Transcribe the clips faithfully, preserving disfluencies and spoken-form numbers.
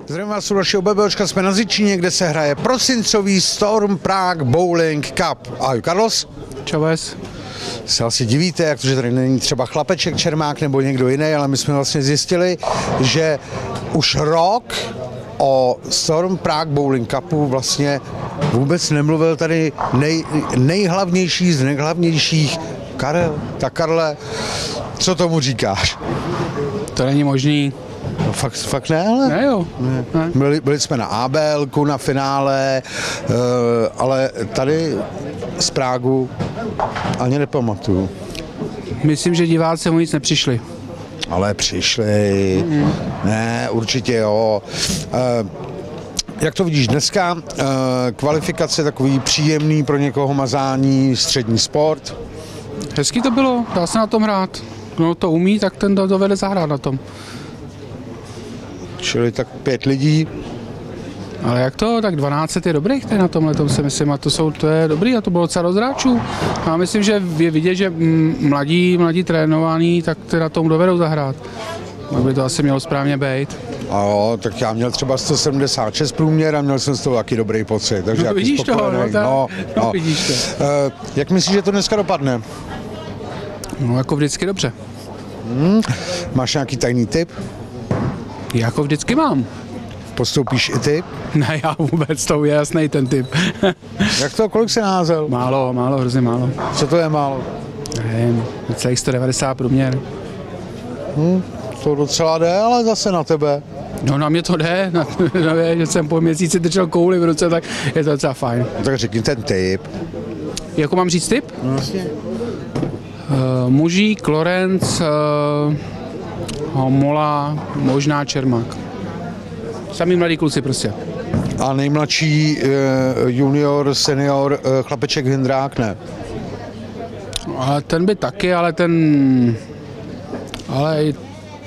Zdravím vás u dalšího BBOčka, jsme na Zičíně, kde se hraje prosincový Storm Prague Bowling Cup. Ahoj Carlos. Čaves. Se asi divíte, jak to, že tady není třeba Chlapeček Čermák nebo někdo jiný, ale my jsme vlastně zjistili, že už rok o Storm Prague Bowling Cupu vlastně vůbec nemluvil tady nej, nejhlavnější z nejhlavnějších Karel. Tak Karle, co tomu říkáš? To není možný. No fakt, fakt ne, ale? Ne, jo. Ne. Ne. Byli, byli jsme na ABLku, na finále, uh, ale tady z Prágu ani nepamatuju. Myslím, že diváci mu nic nepřišli. Ale přišli. Mm. Ne, určitě jo. Uh, jak to vidíš dneska? Uh, kvalifikace takový příjemný pro někoho mazání, střední sport. Hezky to bylo, dá se na tom hrát. Kdo to umí, tak ten dovede zahrát na tom. Čili tak pět lidí. Ale jak to, tak dvanáct je dobrých tady na tomhle, tom si myslím, a to, jsou, to je dobrý a to bylo docela dost hráčů. A myslím, že je vidět, že mladí, mladí trénovaní, tak ty na tom dovedou zahrát. Tak by to asi mělo správně být. A jo, tak já měl třeba sto sedmdesát šest průměr a měl jsem z toho taky dobrý pocit. Takže no, vidíš to, no, tak, no, no, no. vidíš to. Uh, jak myslíš, že to dneska dopadne? No, jako vždycky dobře. Hmm. Máš nějaký tajný tip? Jako vždycky mám. Postoupíš i ty? Ne, já vůbec, to je jasný ten typ. Jak to, kolik se názel? Málo, málo, hrozně málo. Co to je málo? Nevím, celých sto devadesát průměr. Hmm, to docela jde, ale zase na tebe. No na mě to jde, na, na mě, že jsem po měsíci držel kouli v ruce, tak je to docela fajn. No, tak řekni ten tip. Jako mám říct tip? No vlastně. Uh, Mužík, Lorenc, uh, Homola, možná Čermák. Samý mladí kluci prostě. A nejmladší uh, junior, senior, uh, Chlapeček Hindrák, ne? A ten by taky, ale ten... Ale i...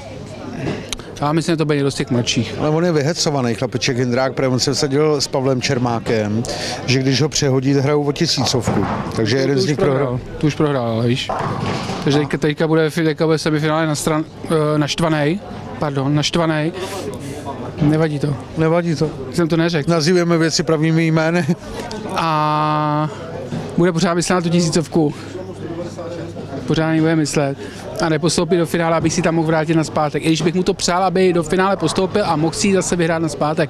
Já myslím, že to bude někdo z těch mladších. Ale on je vyhecovaný, Chlapeček Hindrák, protože on se vsadil s Pavlem Čermákem, že když ho přehodí, hrajou o tisícovku. Takže jeden z nich prohrál. Tu už prohrál, ale víš. Takže teďka, teďka bude, teďka bude semifinále na stran, naštvanej, pardon, naštvanej. Nevadí to. Nevadí to. Jsem to neřekl. Nazýváme věci pravými jmény. A bude pořád myslet na tu tisícovku. Pořád nebude myslet. A nepostoupit do finále, abych si tam mohl vrátit na zpátek. I když bych mu to přál, aby do finále postoupil a mohl si zase vyhrát na zpátek.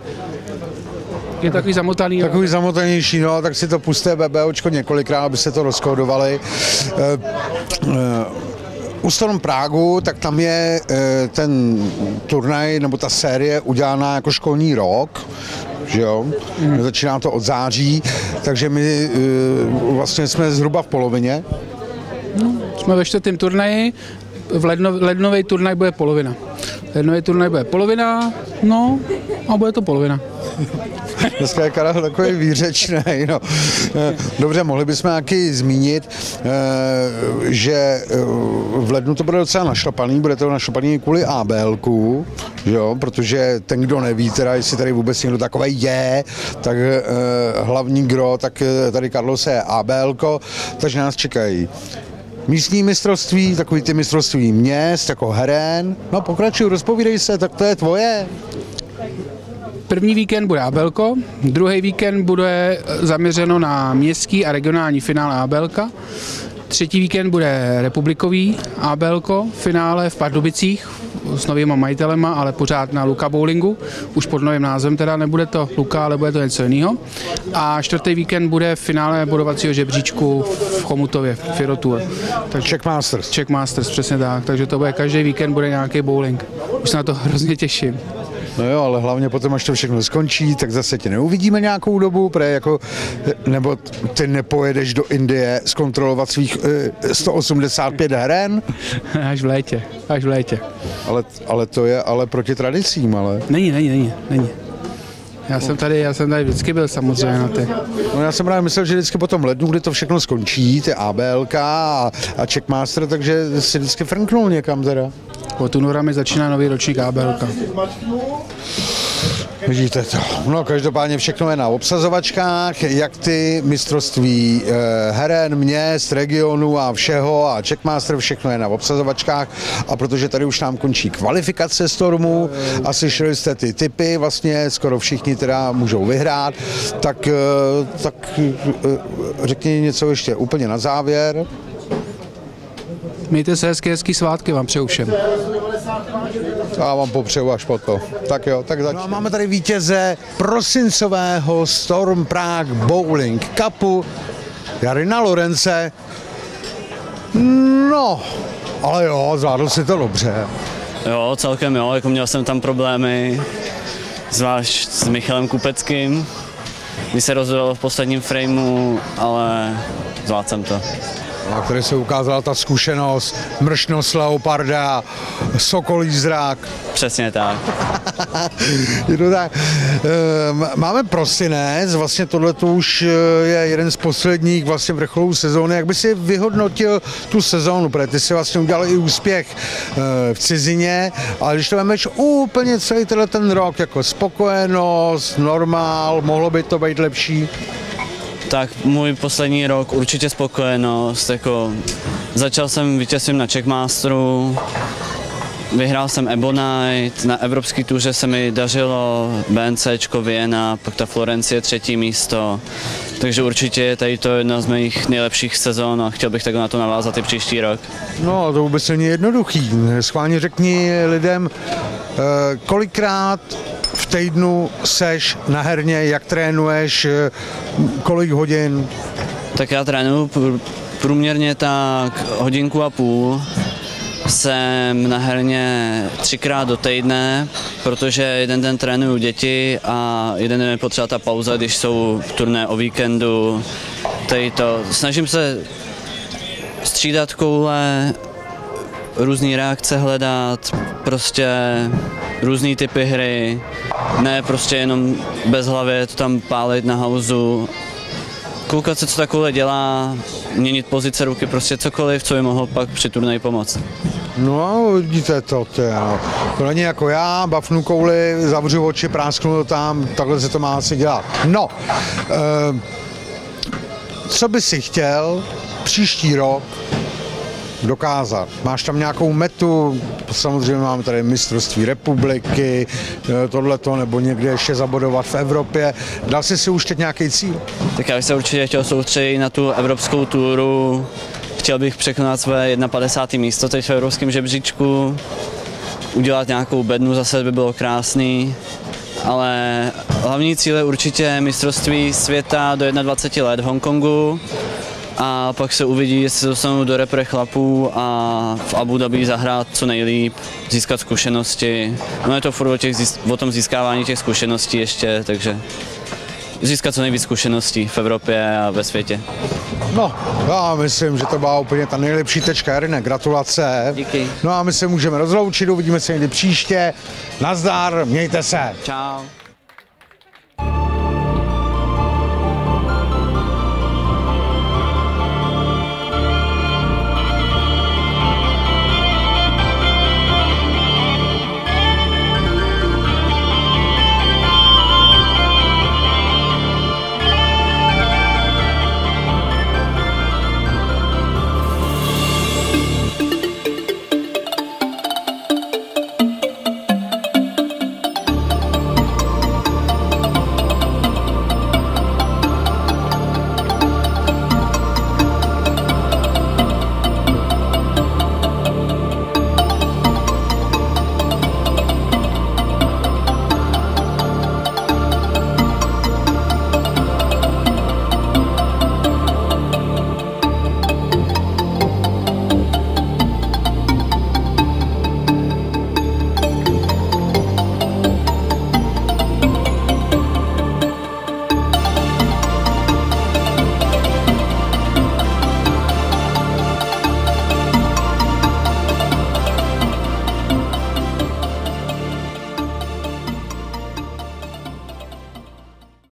Je takový zamotaný. Takový jo. Zamotanější, no, tak si to pusté BBOčko několikrát, aby se to rozkódovali. Uh, uh, U Storm Pragu, tak tam je e, ten turnaj nebo ta série udělaná jako školní rok, že jo? Mm. Začíná to od září, takže my e, vlastně jsme zhruba v polovině. No, jsme ve čtvrtém turnaji, v ledno, lednový turnaj bude polovina. Lednový turnaj bude polovina, no a bude to polovina. Dneska je Karel takový výřečný. No. Dobře, mohli bychom taky zmínit, že v lednu to bude docela našlapaný, bude to našlapaný kvůli ABLku, jo, protože ten, kdo neví, teda, jestli tady vůbec někdo takový je, tak hlavní gro, tak tady Carlos je ABLko, takže nás čekají místní mistrovství, takový ty mistrovství měst, jako heren. No pokračuj, rozpovídej se, tak to je tvoje. První víkend bude ABLko, druhý víkend bude zaměřeno na městský a regionální finále ABLka, třetí víkend bude republikový ABLko, finále v Pardubicích s novýma majitelema, ale pořád na Luka Bowlingu, už pod novým názvem teda, nebude to Luka, ale bude to něco jiného. A čtvrtý víkend bude finále bodovacího žebříčku v Chomutově, Firotour. Czech Masters. Czech Masters, přesně tak, takže to bude, každý víkend bude nějaký bowling. Už se na to hrozně těším. No jo, ale hlavně potom, až to všechno skončí, tak zase tě neuvidíme nějakou dobu, pre jako, nebo ty nepojedeš do Indie zkontrolovat svých uh, sto osmdesát pět heren? Až v létě, až v létě. Ale, ale to je ale proti tradicím, ale... Není, není, není, není. Já jsem tady, já jsem tady vždycky byl samozřejmě na ty. No já jsem právě myslel, že vždycky po tom lednu, kdy to všechno skončí, ty ABLka a, a Czech Master, takže si vždycky frnknul někam teda. Po tu mi začíná nový ročník ABLka. Vidíte to. No, každopádně všechno je na obsazovačkách, jak ty mistrovství eh, heren, měst, regionu a všeho a Checkmaster, všechno je na obsazovačkách. A protože tady už nám končí kvalifikace Stormu a slyšeli jste ty tipy, vlastně skoro všichni teda můžou vyhrát, tak, eh, tak eh, řekni něco ještě úplně na závěr. Mějte se hezky, hezký svátky vám přeju všem. Já vám popřeju až po to. Tak jo, tak začneme. No a máme tady vítěze prosincového Storm Prague Bowling Cupu, Jarina Lorence. No, ale jo, zvládl si to dobře. Jo, celkem jo, jako měl jsem tam problémy, zvlášť s Michalem Kupeckým, kdy se rozhodl v posledním frameu, ale zvládl jsem to. Na které se ukázala ta zkušenost, mršnost leoparda, sokolí zrak. Přesně tak. Je to tak. Máme prosinec, vlastně tohle už je jeden z posledních vlastně vrcholů sezóny. Jak by si vyhodnotil tu sezónu, protože ty si vlastně udělal i úspěch v cizině, ale když to vemeš úplně celý tenhle ten rok, jako spokojenost, normál, mohlo by to být lepší? Tak můj poslední rok určitě spokojenost, jako začal jsem vítězstvím na Checkmasteru, vyhrál jsem Ebonite, na evropské tuře se mi dařilo BNCčko Vienna, pak ta Florencie třetí místo, takže určitě je tady to jedna z mých nejlepších sezon a chtěl bych tak na to navázat i příští rok. No, to vůbec není jednoduchý. Schválně řekni lidem, kolikrát v týdnu seš na herně, jak trénuješ, kolik hodin? Tak já trénuju průměrně tak hodinku a půl. Jsem na herně třikrát do týdne, protože jeden den trénuju děti a jeden den je potřeba ta pauza, když jsou turné o víkendu. Tady to. Snažím se střídat koule, různé reakce hledat, prostě různé typy hry, ne prostě jenom bez hlavy to tam pálit na hauzu. Koukat se, co ta koule dělá, měnit pozice ruky, prostě cokoliv, co by mohlo pak při turnaji pomoct. No, vidíte to, to, no. To není jako já, bafnu kouli, zavřu oči, prásknu to tam, takhle se to má asi dělat. No, eh, co by si chtěl příští rok dokázat? Máš tam nějakou metu? Samozřejmě máme tady mistrovství republiky, tohleto, nebo někde ještě zabodovat v Evropě. Dal jsi si už teď nějaký cíl? Tak já bych se určitě chtěl soustředit na tu evropskou túru. Chtěl bych překonat své padesátého místo teď v evropském žebříčku. Udělat nějakou bednu zase by bylo krásný. Ale hlavní cíl je určitě mistrovství světa do dvaceti jedna let v Hongkongu. A pak se uvidí, jestli se dostanu do repre chlapů a v Abu Dhabi zahrát co nejlíp, získat zkušenosti. No je to furt o, těch, o tom získávání těch zkušeností ještě, takže získat co nejvíc zkušeností v Evropě a ve světě. No, já myslím, že to byla úplně ta nejlepší tečka, Jarine, gratulace. Díky. No a my se můžeme rozloučit, uvidíme se někdy příště. Nazdar, mějte se. Čau.